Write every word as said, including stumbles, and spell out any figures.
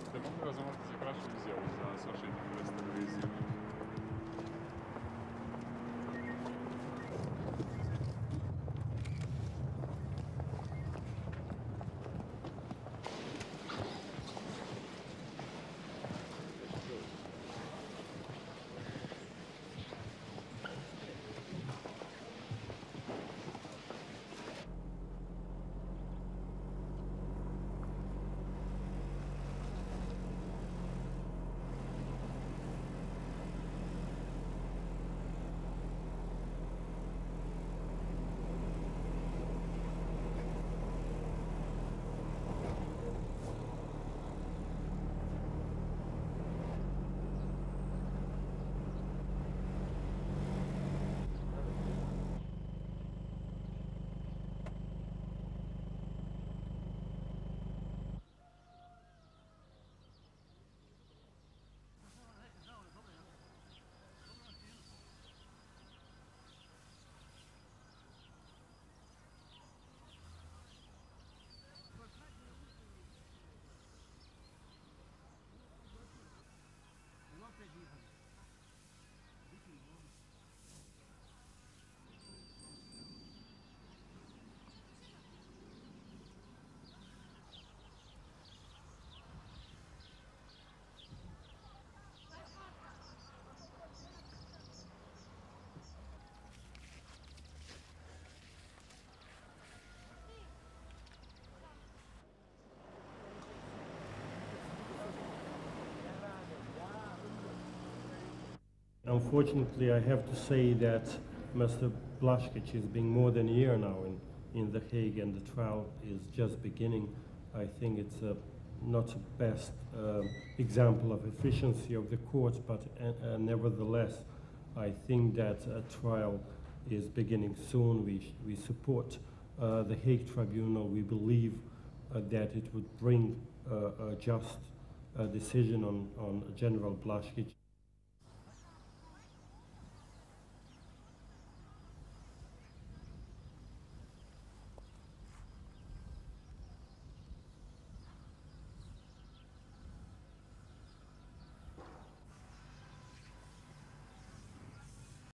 Здравствуйте, могу я замолвить хорошо сделать за сошедшим без телевизии? Unfortunately, I have to say that Mister Blazkowicz is being more than a year now in, in The Hague, and the trial is just beginning. I think it's a, not the best uh, example of efficiency of the courts, but uh, uh, nevertheless, I think that a trial is beginning soon. We, we support uh, the Hague Tribunal. We believe uh, that it would bring uh, a just uh, decision on, on General Blazkowicz.